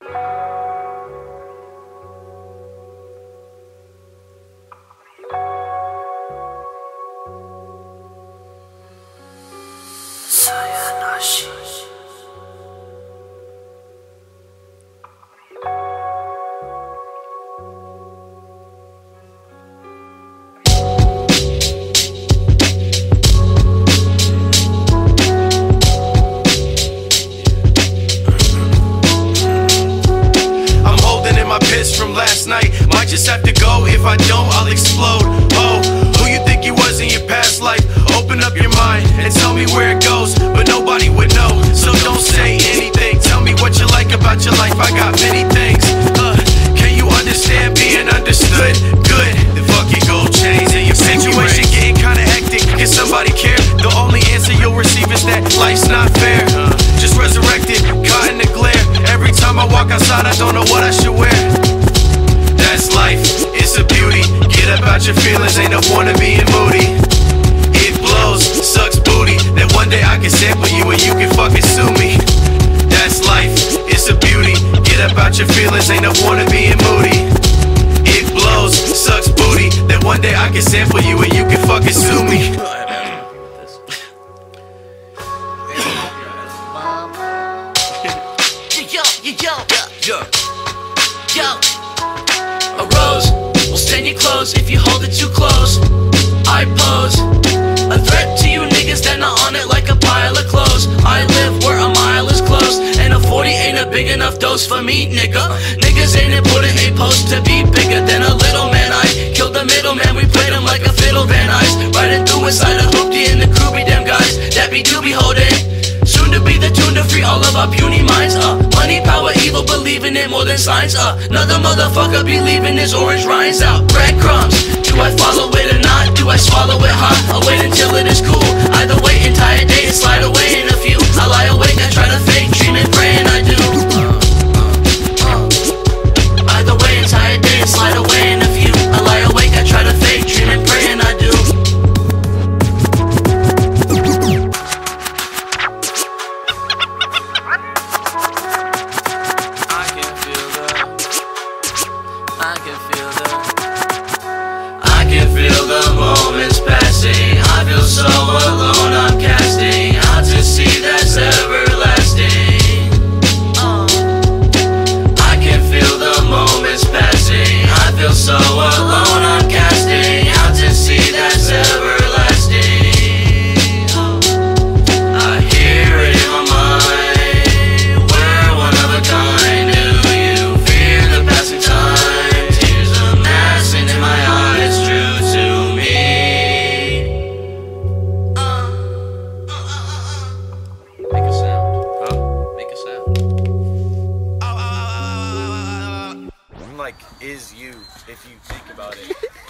From last night, might just have to go. If I don't, I'll explode. Oh, who you think you was in your past life? Open up your mind and tell me where it goes, but nobody would know, so don't say anything. Tell me what you like about your life. I got many things. Can you understand being understood? Good. The fucking gold chains and your situation getting kinda hectic. Can somebody care? The only answer you'll receive is that life's not fair. Just resurrected, caught in the glare. Every time I walk outside, I don't know what I should wear. That's life, it's a beauty. Get up out your feelings, ain't no point in being moody. It blows, sucks booty. That one day I can sample you and you can fucking sue me. That's life, it's a beauty. Get up out your feelings, ain't no point in being moody. It blows, sucks booty. That one day I can sample you and you can fucking sue me. Yo, a rose will stain your clothes if you hold it too close. I pose a threat to you niggas that not on it like a pile of clothes. I live where a mile is close, and a 40 ain't a big enough dose for me, nigga. Niggas ain't important, ain't supposed to be bigger than a little man. I killed the middleman, we played him like a fiddle Van Nuys. Riding through inside a hoopty and the crew be them guys that be do be holding. Soon to be the tune to free all of our puny minds. Money, power, evil, believing it more than signs. Another motherfucker be leaving his orange rinds out. Breadcrumbs, do I follow it or not? Do I swallow it hot? I'll wait until it is cool. Either way, entire day and slide away in a few. I lie awake, I try to fake, dream and pray, and I do. Either way, entire day and slide away in a few. I lie awake, I try to fake, dream and pray, and I do. I can feel the moments passing. I feel so alone, I'm casting out to sea that's everlasting. I can feel the moments passing. I feel so alone, I'm casting out to sea that's everlasting. I hear it in my mind, we're one of a kind. Do you fear the passing time? Tears amassing in my eyes, true to me. Make a sound. Huh? Make a sound. Like, is you, if you think about it.